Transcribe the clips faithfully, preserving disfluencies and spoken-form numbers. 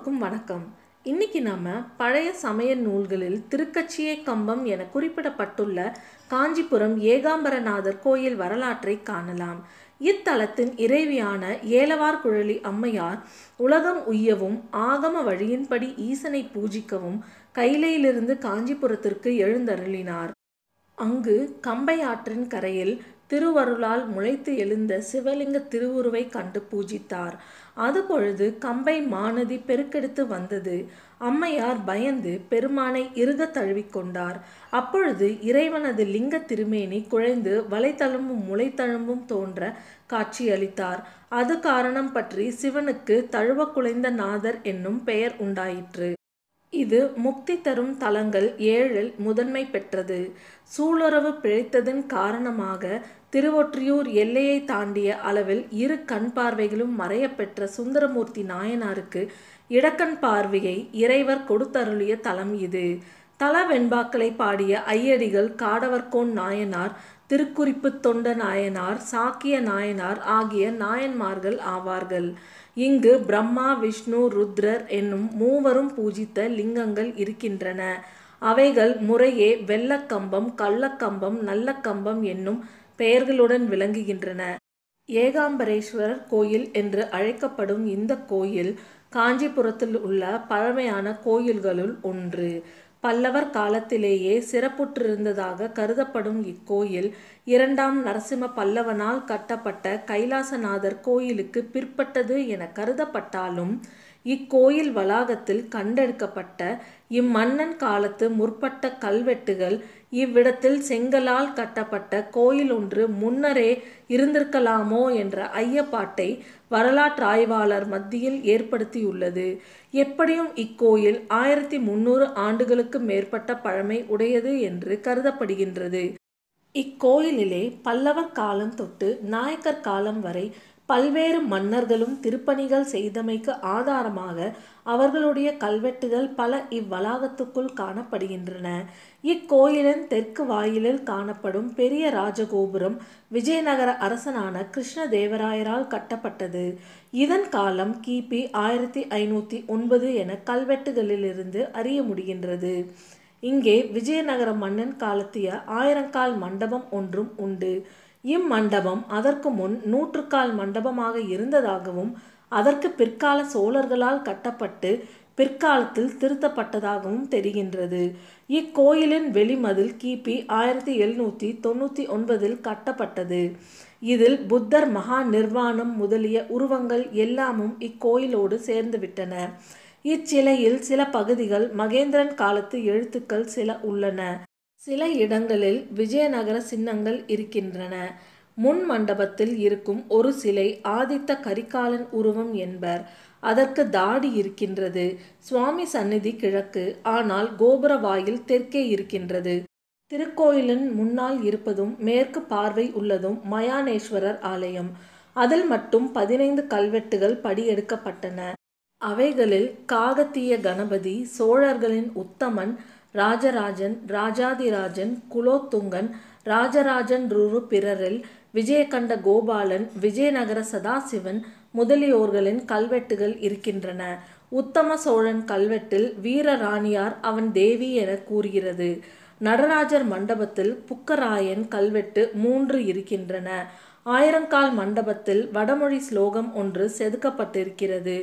எல்லோருக்கும் வணக்கம். இன்னைக்கு நாம பழைய சமய நூல்களில் திருக்கச்சியை கம்பம் என குறிப்பிடப்பட்டுள்ள காஞ்சிபுரம் ஏகாம்பரநாதர் கோயில் வரலாற்றை காணலாம். இத்தலத்தின் இறைவியான ஏலவார்குழலி அம்மையார் உலகம் உய்யவும் ஆகம வழியின்படி ஈசனை பூஜிக்கவும் கைலையிலிருந்து காஞ்சிபுரத்திற்கு எழுந்தருளினார். அங்கு கம்பை ஆற்றின் கரையில் திருவருளால் முளைத்து எழுந்த சிவலிங்க திருவுருவை கண்டு பூஜித்தார். அதுபொழுது கம்பை மாநதி பெருக்கெடுத்து வந்தது. அம்மையார் பயந்து பெருமானை இறுக தழுவிக்கொண்டார். அப்பொழுது இறைவனது லிங்க திருமேனி குழைந்து வளைத்தழும்பும் முளைத்தழும்பும் தோன்ற காட்சியளித்தார். அது காரணம் பற்றி சிவனுக்கு தழுவ குலைந்த நாதர் என்னும் பெயர் உண்டாயிற்று. இது முக்தி தரும் தலங்கள் ஏழில் முதன்மை பெற்றது. சூளுறவு பிழைத்ததன் காரணமாக திருவொற்றியூர் எல்லையை தாண்டிய அளவில் இரு கண் பார்வைகளும் மறைய பெற்ற சுந்தரமூர்த்தி நாயனாருக்கு இடக்கண் பார்வையை இறைவர் கொடுத்தருளிய தலம் இது. தல வெண்பாக்களை பாடிய ஐயடிகள் காடவர்கோன் நாயனார், திருக்குறிப்பு தொண்ட நாயனார், சாக்கிய நாயனார் ஆகிய நாயன்மார்கள் ஆவார்கள். இங்கு பிரம்மா, விஷ்ணு, ருத்ரர் என்னும் மூவரும் பூஜித்த லிங்கங்கள் இருக்கின்றன. அவைகள் முறையே வெள்ளக்கம்பம், கள்ளக்கம்பம், நல்லக்கம்பம் என்னும் பெயர்களுடன் விளங்குகின்றன. ஏகாம்பரேஸ்வரர் கோயில் என்று அழைக்கப்படும் இந்த கோயில் காஞ்சிபுரத்தில் உள்ள பழமையான கோயில்களுள் ஒன்று. பல்லவர் காலத்திலேயே சிறப்புற்றிருந்ததாக கருதப்படும் இக்கோயில் இரண்டாம் நரசிம்ம பல்லவனால் கட்டப்பட்ட கைலாசநாதர் கோயிலுக்கு பிற்பட்டது என கருதப்பட்டாலும் இக்கோயில் வளாகத்தில் கண்டெடுக்கப்பட்ட இம்மன்னன் காலத்து முற்பட்ட கல்வெட்டுகள் இவ்விடத்தில் செங்கலால் கட்டப்பட்ட கோயில் ஒன்று முன்னரே இருந்திருக்கலாமோ என்ற ஐயப்பாட்டை வரலாற்றாய்வாளர் மத்தியில் ஏற்படுத்தியுள்ளது. எப்படியும் இக்கோயில் ஆயிரத்தி முன்னூறு ஆண்டுகளுக்கு மேற்பட்ட பழமை உடையது என்று கருதப்படுகின்றது. இக்கோயிலிலே பல்லவர் காலம் தொட்டு நாயக்கர் காலம் வரை பல்வேறு மன்னர்களும் திருப்பணிகள் செய்தமைக்கு ஆதாரமாக அவர்களுடைய கல்வெட்டுகள் பல இவ்வளாகத்துக்குள் காணப்படுகின்றன. இக்கோயிலின் தெற்கு வாயிலில் காணப்படும் பெரிய ராஜகோபுரம் விஜயநகர அரசனான கிருஷ்ணதேவராயரால் கட்டப்பட்டது. இதன் காலம் கிபி ஆயிரத்தி ஐநூற்றி ஒன்பது என கல்வெட்டுகளிலிருந்து அறிய முடிகின்றது. இங்கே விஜயநகர மன்னன் காலத்திய ஆயிரங்கால் மண்டபம் ஒன்றும் உண்டு. இம்மண்டபம் அதற்கு முன் நூற்றுக்கால் மண்டபமாக இருந்ததாகவும் அதற்கு பிற்கால சோழர்களால் கட்டப்பட்டு பிற்காலத்தில் திருத்தப்பட்டதாகவும் தெரிகின்றது. இக்கோயிலின் வெளிமதில் கிபி ஆயிரத்தி எழுநூற்றி தொண்ணூற்றி ஒன்பதில் கட்டப்பட்டது. இதில் புத்தர், மகா நிர்வாணம் முதலிய உருவங்கள் எல்லாமும் இக்கோயிலோடு சேர்ந்துவிட்டன. இச்சிலையில் சில பகுதிகள் மகேந்திரன் காலத்து எழுத்துக்கள் சில உள்ளன. சில இடங்களில் விஜயநகர சின்னங்கள் இருக்கின்றன. முன் மண்டபத்தில் இருக்கும் ஒரு சிலை ஆதித்த கரிகாலன் உருவம் என்பர். அதற்கு தாடி இருக்கின்றது. சுவாமி சந்நிதி கிழக்கு, ஆனால் கோபுர வாயில் தெற்கே இருக்கின்றது. திருக்கோயிலின் முன்னால் இருப்பதும் மேற்கு பார்வை உள்ளதும் மயானேஸ்வரர் ஆலயம். அதில் மட்டும் பதினைந்து கல்வெட்டுகள் படியெடுக்கப்பட்டன. அவைகளில் காகத்திய கணபதி, சோழர்களின் உத்தமன், ராஜராஜன், ராஜாதிராஜன், குலோத்துங்கன், ராஜராஜன் ருரு பிறரில், விஜயகண்ட கோபாலன், விஜயநகர சதாசிவன் முதலியோர்களின் கல்வெட்டுகள் இருக்கின்றன. உத்தம சோழன் கல்வெட்டில் வீரராணியார் அவன் தேவி என கூறுகிறது. நடராஜர் மண்டபத்தில் புக்கராயன் கல்வெட்டு மூன்று இருக்கின்றன. ஆயிரங்கால் மண்டபத்தில் வடமொழி ஸ்லோகம் ஒன்று செதுக்கப்பட்டிருக்கிறது.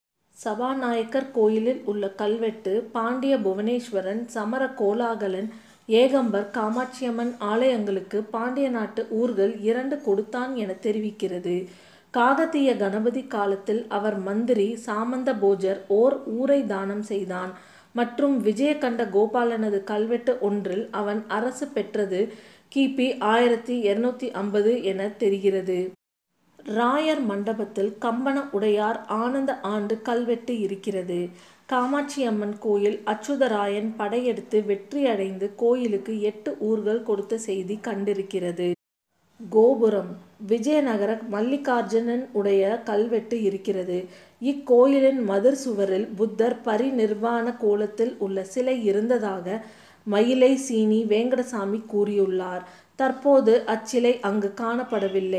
சபாநாயக்கர் கோயிலில் உள்ள கல்வெட்டு பாண்டிய புவனேஸ்வரன், சமர கோலாகலன், ஏகம்பர், காமாட்சியம்மன் ஆலயங்களுக்கு பாண்டிய நாட்டு ஊர்கள் இரண்டு கொடுத்தான் என தெரிவிக்கிறது. காகத்திய கணபதி காலத்தில் அவர் மந்திரி சாமந்த போஜர் ஓர் ஊரை தானம் செய்தான் மற்றும் விஜயகண்ட கோபாலனது கல்வெட்டு ஒன்றில் அவன் அரசு பெற்றது கிபி ஆயிரத்தி இருநூத்தி ஐம்பது என தெரிகிறது. ராயர் மண்டபத்தில் கம்பன உடையார் ஆனந்த ஆண்டு கல்வெட்டு இருக்கிறது. காமாட்சியம்மன் கோயில் அச்சுதராயன் படையெடுத்து வெற்றியடைந்து கோயிலுக்கு எட்டு ஊர்கள் கொடுத்த செய்தி கண்டிருக்கிறது. கோபுரம் விஜயநகர மல்லிகார்ஜுனன் உடைய கல்வெட்டு இருக்கிறது. இக்கோயிலின் மதிர் சுவரில் புத்தர் பரிநிர்வாண கோலத்தில் உள்ள சிலை இருந்ததாக மயிலை சீனி வேங்கடசாமி கூறியுள்ளார். தற்போது அச்சிலை அங்கு காணப்படவில்லை.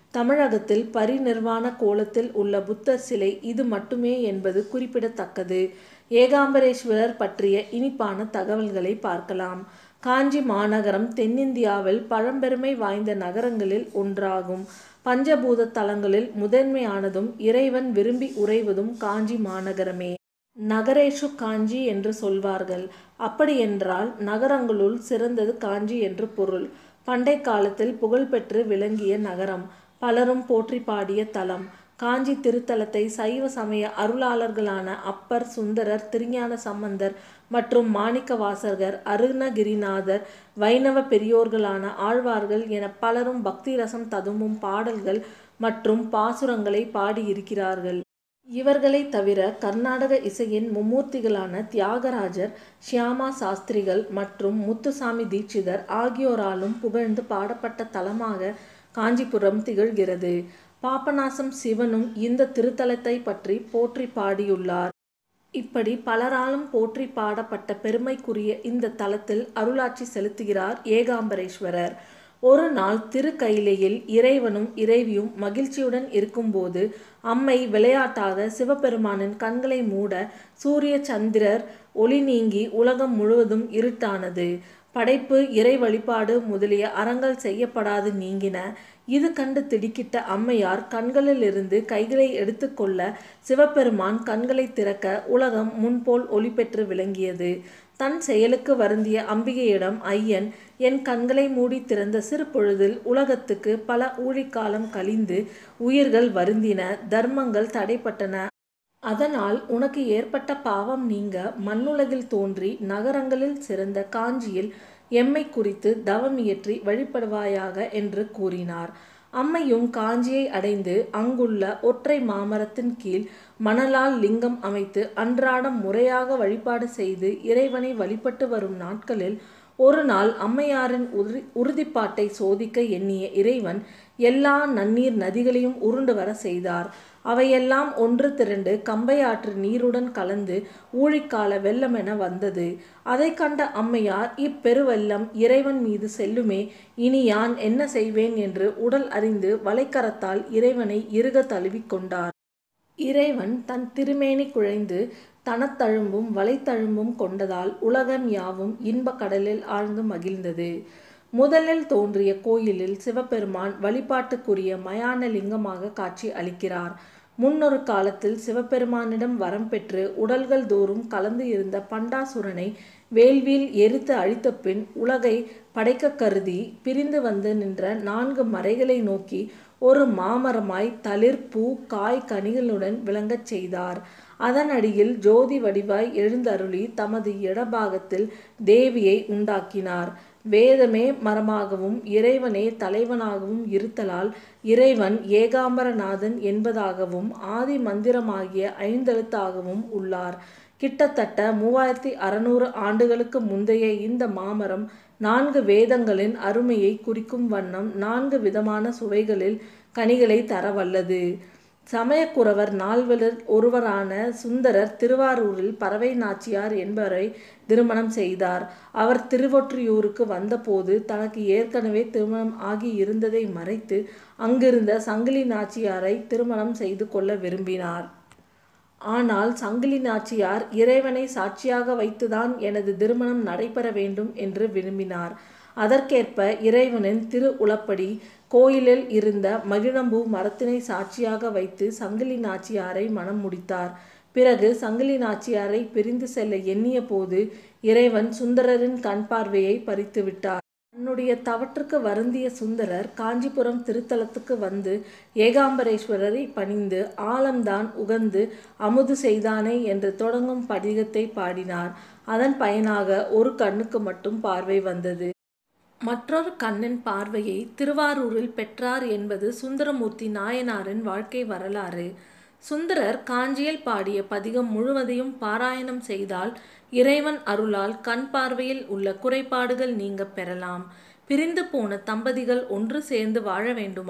தமிழகத்தில் பரிநிர்வாண கோலத்தில் உள்ள புத்தர் சிலை இது மட்டுமே என்பது குறிப்பிடத்தக்கது. ஏகாம்பரேஸ்வரர் பற்றிய இனிப்பான தகவல்களை பார்க்கலாம். காஞ்சி மாநகரம் தென்னிந்தியாவில் பழம்பெருமை வாய்ந்த நகரங்களில் ஒன்றாகும். பஞ்சபூத தலங்களில் முதன்மையானதும் இறைவன் விரும்பி உறைவதும் காஞ்சி மாநகரமே. நகரேஷு காஞ்சி என்று சொல்வார்கள். அப்படியென்றால் நகரங்களுள் சிறந்தது காஞ்சி என்று பொருள். பண்டை காலத்தில் புகழ்பெற்று விளங்கிய நகரம், பலரும் போற்றி பாடிய தலம். காஞ்சி திருத்தலத்தை சைவ சமய அருளாளர்களான அப்பர், சுந்தரர், திருஞான சம்பந்தர் மற்றும் மாணிக்கவாசகர், அருணகிரிநாதர், வைணவ பெரியோர்களான ஆழ்வார்கள் என பலரும் பக்தி ரசம் ததும்பும் பாடல்கள் மற்றும் பாசுரங்களை பாடியிருக்கிறார்கள். இவர்களை தவிர கர்நாடக இசையின் மும்மூர்த்திகளான தியாகராஜர், ஷியாமா சாஸ்திரிகள் மற்றும் முத்துசாமி தீட்சிதர் ஆகியோராலும் புகழ்ந்து பாடப்பட்ட தலமாக காஞ்சிபுரம் திகழ்கிறது. பாபநாசம் சிவனும் இந்த திருத்தலத்தை பற்றி போற்றி பாடியுள்ளார். இப்படி பலராலும் போற்றி பாடப்பட்ட பெருமைக்குரிய இந்த தலத்தில் அருளாட்சி செலுத்துகிறார் ஏகாம்பரேஸ்வரர். ஒரு நாள் திருக்கையிலையில் இறைவனும் இறைவியும் மகிழ்ச்சியுடன் இருக்கும்போது அம்மை விளையாட்டாக சிவபெருமானின் கண்களை மூட சூரிய சந்திரர் ஒளி நீங்கி உலகம் முழுவதும் இருட்டானது. படைப்பு, இறை வழிபாடு முதலிய அறங்கள் செய்யப்படாது நீங்கின. இது கண்டு திடுக்கிட்ட அம்மையார் கண்களிலிருந்து கைகளை எடுத்துக்கொள்ள சிவபெருமான் கண்களை திறக்க உலகம் முன்போல் ஒளி பெற்று விளங்கியது. தன் செயலுக்கு வருந்திய அம்பிகையிடம் ஐயன், என் கண்களை மூடி திறந்த சிறு பொழுதில் உலகத்துக்கு பல ஊழிக்காலம் கழிந்து உயிர்கள் வருந்தின, தர்மங்கள் தடைப்பட்டன. அதனால் உனக்கு ஏற்பட்ட பாவம் நீங்க மண்ணுலகில் தோன்றி நகரங்களில் சிறந்த காஞ்சியில் எம்மை குறித்து தவம் இயற்றி வழிபடுவாயாக என்று கூறினார். அம்மையும் காஞ்சியை அடைந்து அங்குள்ள ஒற்றை மாமரத்தின் கீழ் மணலால் லிங்கம் அமைத்து அன்றாடம் முறையாக வழிபாடு செய்து இறைவனை வழிபட்டு வரும் நாட்களில் ஒரு நாள் அம்மையாரின் உறுதி உறுதிப்பாட்டை சோதிக்க எண்ணிய இறைவன் எல்லா நன்னீர் நதிகளையும் உருண்டு வர செய்தார். அவையெல்லாம் ஒன்று திரண்டு கம்பை ஆற்று நீருடன் கலந்து ஊழிக்கால வெள்ளமென வந்தது. அதை கண்ட அம்மையார், இப்பெருவெள்ளம் இறைவன் மீது செல்லுமே, இனி யான் என்ன செய்வேன் என்று உடல் அறிந்து வளைக்கரத்தால் இறைவனை இறுக தழுவிக்கொண்டார். இறைவன் தன் திருமேனி குழைந்து தனத்தழும்பும் வளைத்தழும்பும் கொண்டதால் உலகம் யாவும் இன்ப கடலில் ஆழ்ந்து மகிழ்ந்தது. முதலில் தோன்றிய கோயிலில் சிவபெருமான் வழிபாட்டுக்குரிய மயான லிங்கமாக காட்சி அளிக்கிறார். முன்னொரு காலத்தில் சிவபெருமானிடம் வரம் பெற்று உடல்கள் தோறும் கலந்து இருந்த பண்டாசுரனை வேள்வியில் எரித்து அழித்த பின் உலகை படைக்க கருதி பிரிந்து வந்து நின்ற நான்கு மறைகளை நோக்கி ஒரு மாமரமாய் தளிர், பூ, காய், கனிகளுடன் விளங்கச் செய்தார். அதன் அடியில் ஜோதி வடிவாய் எழுந்தருளி தமது இடபாகத்தில் தேவியை உண்டாக்கினார். வேதமே மரமாகவும் இறைவனே தலைவனாகவும் இருத்தலால் இறைவன் ஏகாம்பரநாதன் என்பதாகவும் ஆதி மந்திரமாகிய ஐந்தெழுத்தாகவும் உள்ளார். கிட்டத்தட்ட மூவாயிரத்தி அறுநூறு ஆண்டுகளுக்கு முந்தைய இந்த மாமரம் நான்கு வேதங்களின் அருமையை குறிக்கும் வண்ணம் நான்கு விதமான சுவைகளில் கனிகளை தரவல்லது. சமயக்குறவர் நால்வரில் ஒருவரான சுந்தரர் திருவாரூரில் பறவை நாச்சியார் என்பவரை திருமணம் செய்தார். அவர் திருவொற்றியூருக்கு வந்தபோது தனக்கு ஏற்கனவே திருமணம் ஆகி இருந்ததை மறைத்து அங்கிருந்த சங்கிலி நாச்சியாரை திருமணம் செய்து கொள்ள விரும்பினார். ஆனால் சங்கிலி நாச்சியார் இறைவனை சாட்சியாக வைத்துதான் எனது திருமணம் நடைபெற வேண்டும் என்று விரும்பினார். அதற்கேற்ப இறைவனின் திரு உளப்படி கோயிலில் இருந்த மகிழம்பூ மரத்தினை சாட்சியாக வைத்து சங்கிலி நாச்சியாரை மணம் முடித்தார். பிறகு சங்கிலி நாச்சியாரை பிரிந்து செல்ல எண்ணிய போது இறைவன் சுந்தரரின் கண் பார்வையை பறித்து விட்டார். தன்னுடைய தவற்றுக்கு வருந்திய சுந்தரர் காஞ்சிபுரம் திருத்தலத்துக்கு வந்து ஏகாம்பரேஸ்வரரை பணிந்து ஆலம்தான் உகந்து அமுது செய்தானே என்று தொடங்கும் பதிகத்தை பாடினார். அதன் பயனாக ஒரு கண்ணுக்கு மட்டும் பார்வை வந்தது. மற்றொரு கண்ணின் பார்வையை திருவாரூரில் பெற்றார் என்பது சுந்தரமூர்த்தி நாயனாரின் வாழ்க்கை வரலாறு. சுந்தரர் காஞ்சியில் பாடிய பதிகம் முழுவதையும் பாராயணம் செய்தால் இறைவன் அருளால் கண் பார்வையில் உள்ள குறைபாடுகள் நீங்க பெறலாம். பிரிந்து போன தம்பதிகள் ஒன்று சேர்ந்து வாழ வேண்டுமா?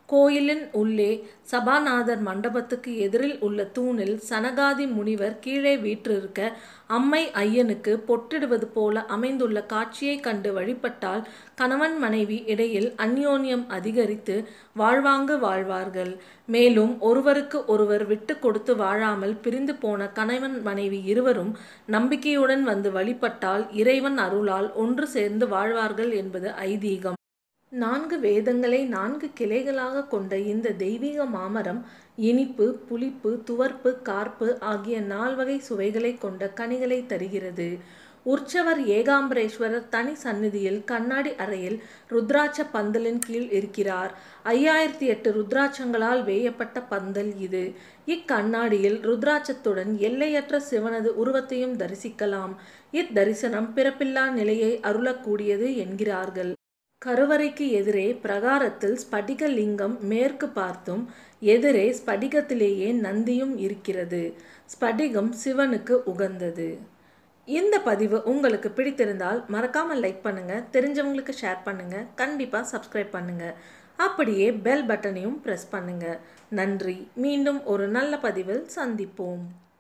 கோயிலின் உள்ளே சபாநாதர் மண்டபத்துக்கு எதிரில் உள்ள தூணில் சனகாதி முனிவர் கீழே வீற்றிருக்க அம்மை ஐயனுக்கு பொட்டிடுவது போல அமைந்துள்ள காட்சியைக் கண்டு வழிபட்டால் கணவன் மனைவி இடையில் அந்யோன்யம் அதிகரித்து வாழ்வாங்கு வாழ்வார்கள். மேலும் ஒருவருக்கு ஒருவர் விட்டு கொடுத்து வாழாமல் பிரிந்து போன கணவன் மனைவி இருவரும் நம்பிக்கையுடன் வந்து வழிபட்டால் இறைவன் அருளால் ஒன்று சேர்ந்து வாழ்வார்கள் என்பது ஐதீகம். நான்கு வேதங்களை நான்கு கிளைகளாக கொண்ட இந்த தெய்வீக மாமரம் இனிப்பு, புளிப்பு, துவர்ப்பு, கார்ப்பு ஆகிய நால்வகை சுவைகளை கொண்ட கனிகளை தருகிறது. உற்சவர் ஏகாம்பரேஸ்வரர் தனி சந்நிதியில் கண்ணாடி அறையில் ருத்ராட்ச பந்தலின் கீழ் இருக்கிறார். ஐயாயிரத்தி எட்டு ருத்ராட்சங்களால் வேயப்பட்ட பந்தல் இது. இக்கண்ணாடியில் ருத்ராட்சத்துடன் எல்லையற்ற சிவனது உருவத்தையும் தரிசிக்கலாம். இத்தரிசனம் பிறப்பில்லா நிலையை அருளக்கூடியது என்கிறார்கள். கருவறைக்கு எதிரே பிரகாரத்தில் ஸ்படிக லிங்கம் மேற்கு பார்த்தும் எதிரே ஸ்படிகத்திலேயே நந்தியும் இருக்கிறது. ஸ்படிகம் சிவனுக்கு உகந்தது. இந்த பதிவு உங்களுக்கு பிடித்திருந்தால் மறக்காமல் லைக் பண்ணுங்க, தெரிஞ்சவங்களுக்கு ஷேர் பண்ணுங்க, கண்டிப்பா சப்ஸ்கிரைப் பண்ணுங்க. அப்படியே பெல் பட்டனையும் பிரஸ் பண்ணுங்க. நன்றி. மீண்டும் ஒரு நல்ல பதிவில் சந்திப்போம்.